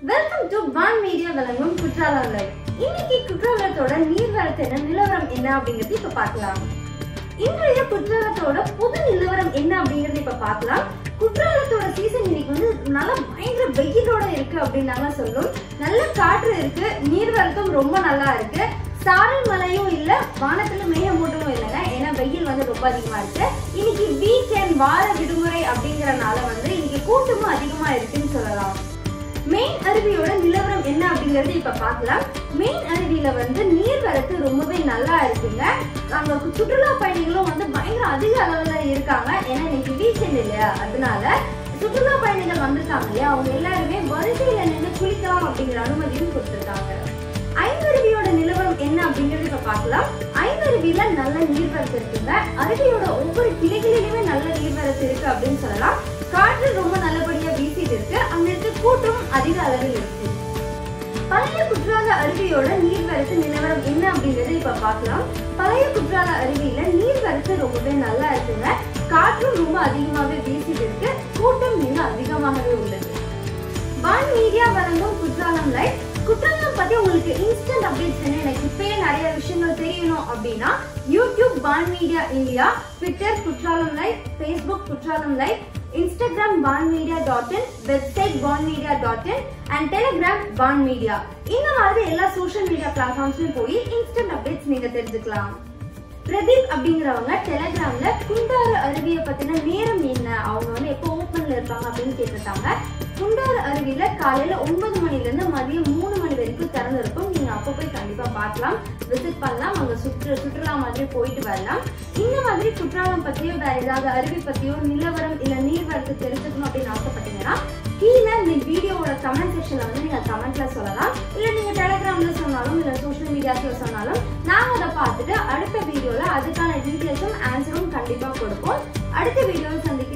Welcome to van media வழங்கும் Courtallam live. இன்னைக்கு குற்றாலத்தோட நீர்வரத்து என்ன, நிலவரம் என்ன அப்படிங்கறது இப்ப பார்க்கலாம். இன்றைய குற்றாலத்தோட புது நிலவரம் என்ன அப்படிங்கறது இப்ப பார்க்கலாம். குற்றாலத்தோட சீசன் இன்னைக்கு வந்து நல்லா பயங்கர வெயிலோட இருக்கு அப்படின்னு சொல்லும். நல்ல காற்று இருக்கு, நீர்வரத்தும் ரொம்ப நல்லா இருக்கு. சாரல் மழையும் இல்ல, வானத்துல மேகமூட்டமும் இல்லைங்க. ஏன்னா வெயில் வந்து ரொம்ப அதிகமா இருக்கு. இன்னைக்கு வீக்கெண்ட் வார விடுமுறை அப்படிங்கறனால வந்து இன்னைக்கு கூட்டமும் அதிகமா இருக்குன்னு சொல்லலாம். மெயின் அருவியோட நிலவரம் என்ன அப்படிங்கறது இப்ப பார்க்கலாம். மெயின் அருவியில வந்து நீர்வரத்து ரொம்பவே நல்லா இருக்குங்க. அங்க சுற்றுலா பயணிகளும் வந்து பயங்கர அதிக அளவுல இருக்காங்க. ஏன்னா இன்னைக்கு வீக்கெண்ட் இல்லையா, அதனால சுற்றுலா பயணிகள் வந்திருக்காங்க இல்லையா, அவங்க எல்லாருமே வரிசையில நின்று குளிக்கலாம் அப்படிங்கிற அனுமதியும் கொடுத்திருக்காங்க. ஐந்தருவியோட நிலவரம் என்ன அப்படிங்கறது இப்ப பார்க்கலாம். ஐந்தருவியில நல்ல நீர்வரத்து இருக்குங்க. அருவியோட ஒவ்வொரு கிளைகளிலுமே நல்ல நீர்வரத்து இருக்கு அப்படின்னு சொல்லலாம். காற்று ரொம்ப நல்லபடியா வீசிட்டு இருக்கு. அங்க இருக்க கூட்டம் அதிக அளவில் இருக்கு. பழைய குற்றால அருவியோட நீர்வரத்து நிலவரம் என்ன அப்படிங்கறது இப்ப பார்க்கலாம். பழைய குற்றால அருவியில நீர்வரத்து ரொம்பவே நல்லா இருக்குங்க. காற்றும் ரொம்ப அதிகமாவே வீசிட்டு இருக்கு. கூட்டம் மிக அதிகமாகவே உள்ளது. வான் மீடியா வழங்கும் குற்றாலம் லைவ். குற்றாலம் பத்தி உங்களுக்கு இன்ஸ்டன்ட் அப்டேட்ஸ் வேணும், எனக்கு இப்பயே நிறைய விஷயங்கள் தெரியணும் அப்படின்னா YouTube Van Media India, Twitter Kutralam live, Facebook Kutralam live, Instagram vanmedia.in, website vanmedia.in and Telegram vanmedia. இந்த மாதிரி எல்லா சோஷியல் மீடியா பிளாட்ஃபார்ம்ஸ்லயும் போய் இன்ஸ்டன்ட் அப்டேட்ஸ் நீங்க தெரிஞ்சுக்கலாம். பிரதீப் அப்படிங்கிறவங்க டெலிகிராம்ல குண்டாறு அருவியை பத்தின நேரம் என்ன, அவங்க வந்து எப்போ ஓப்பன்ல இருப்பாங்க அப்படின்னு கேட்டிருக்காங்க. குண்டாறு அருவியில காலையில 9 மணில இருந்து மதியம் 3 மணி வரைக்கும் திறந்திருக்கும். நீங்க அப்ப போய் கண்டிப்பா பார்க்கலாம், விசிட் பண்ணலாம், அங்க சுற்றுலா மாதிரி போயிட்டு வரலாம். இந்த மாதிரி குற்றாலம் பத்தியோ வேற ஏதாவது அருவி பத்தியோ நிலவரம் இல்ல நீர்வரத்து தெரிஞ்சுக்கணும் அப்படின்னு ஆசைப்பட்டீங்கன்னா கீழே இந்த வீடியோவோட கமெண்ட் செக்ஷன்ல வந்து நீங்க கமெண்ட்ல சொல்லலாம். இல்ல நீங்க டெலிகிராம்ல சொன்னாலும் இல்ல சோஷியல் மீடியாஸ்ல சொன்னாலும் நாங்க அதை பார்த்துட்டு அடுத்த வீடியோல அதுக்கான டீடைல்ஸும் ஆன்சரும் கண்டிப்பா கொடுப்போம். அடுத்த வீடியோவில் சந்திக்க